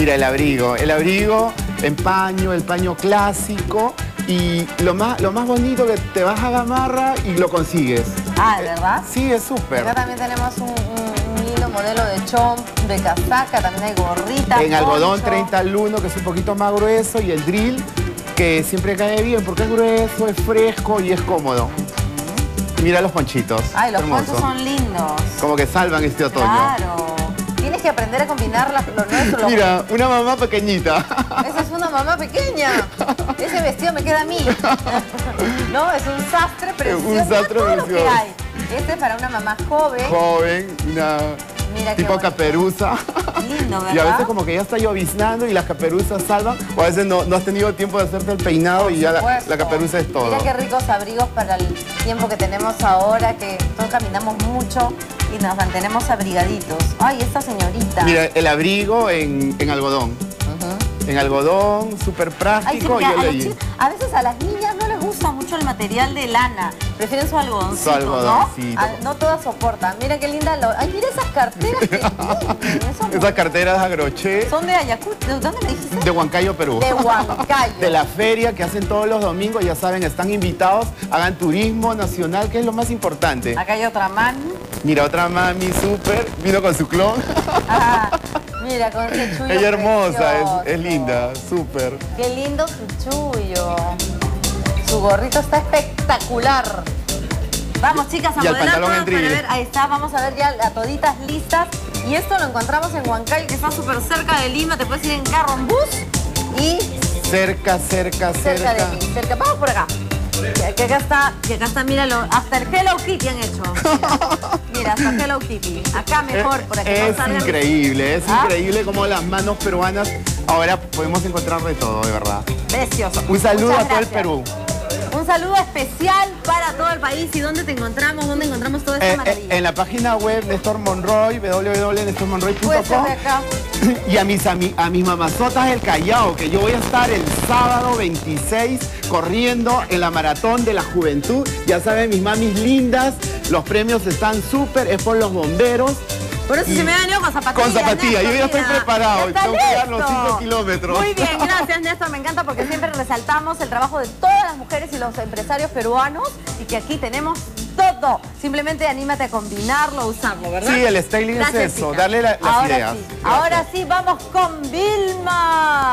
Mira, el abrigo en paño, el paño clásico y lo más bonito que te vas a Gamarra y lo consigues. Ah, ¿de verdad? Sí, es súper. Acá también tenemos un lindo modelo de chomp, de casaca, también hay gorrita, en algodón poncho. 30 al 1, que es un poquito más grueso, y el drill, que siempre cae bien porque es grueso, es fresco y es cómodo. Mira los ponchitos. Ay, los hermoso. ponchos son lindos. Como que salvan este otoño. Claro. Tienes que aprender a combinar lo nuestro. Mira, una mamá pequeñita. Esa es una mamá pequeña. Ese vestido me queda a mí. No, es un sastre precioso. Un sastre Mira todo lo precioso. que hay. Este es para una mamá joven. Joven, una Mira qué tipo bonito. caperuza. Lindo, ¿verdad? Y a veces como que ya está lloviznando y las caperuzas salvan. O a veces no has tenido tiempo de hacerte el peinado y ya la caperuza es todo. Mira qué ricos abrigos para el tiempo que tenemos ahora, que todos caminamos mucho y nos mantenemos abrigaditos. Ay, esta señorita. Mira, el abrigo en algodón. En algodón, súper Ay, sí, práctico. porque Y a veces a las niñas no les gusta mucho el material de lana. Prefieren su algodoncito, Su algodoncito. ¿no? No todas soportan. Mira qué linda. Ay, mira esas carteras que tienen. esas carteras agroché Son de Ayacucho. ¿De dónde me dijiste? de Huancayo, Perú. De Huancayo. De la feria que hacen todos los domingos, ya saben, están invitados, hagan turismo nacional, que es lo más importante. Acá hay otra mami. Mira, otra mami súper, vino con su clon. Ah, mira, con ese chullo. Ella es hermosa, precioso. es linda, súper. Qué lindo su chullo. Su gorrito está espectacular. Vamos, chicas, a Y el modelar pantalón todas en para drill. ver. Ahí está, vamos a ver ya a toditas listas. Y esto lo encontramos en Huancayo, que está súper cerca de Lima. Te puedes ir en carro, en bus y Cerca cerca de mí. Cerca. Vamos por acá. Que acá está, míralo. Hasta el Hello Kitty han hecho. Mira, hasta Hello Kitty. Acá mejor, por aquí. Es increíble, increíble como las manos peruanas ahora podemos encontrar de todo, de verdad. Precioso. Un saludo Muchas a todo el gracias. Perú. Un saludo especial para todo el país. ¿Y dónde te encontramos? ¿Dónde encontramos toda esta maravilla? En la página web Néstor Monroy, www.nestormonroy.com. Puede ser de acá. Y a mis mamazotas del Callao, que yo voy a estar el sábado 26 corriendo en la Maratón de la Juventud. Ya saben, mis mamis lindas, los premios están súper, es por los bomberos. Por eso se me ha venido con zapatillas. Con zapatillas, yo ya estoy mira. preparado, Ya está tengo que llegar los listo. 5 kilómetros. Muy bien, gracias Néstor, me encanta porque siempre resaltamos el trabajo de todas las mujeres y los empresarios peruanos y que aquí tenemos todo. Simplemente anímate a combinarlo, a usarlo, ¿verdad? Sí, el styling Gracias, es eso, chicas. darle las Ahora ideas. sí, ahora sí, vamos con Vilma.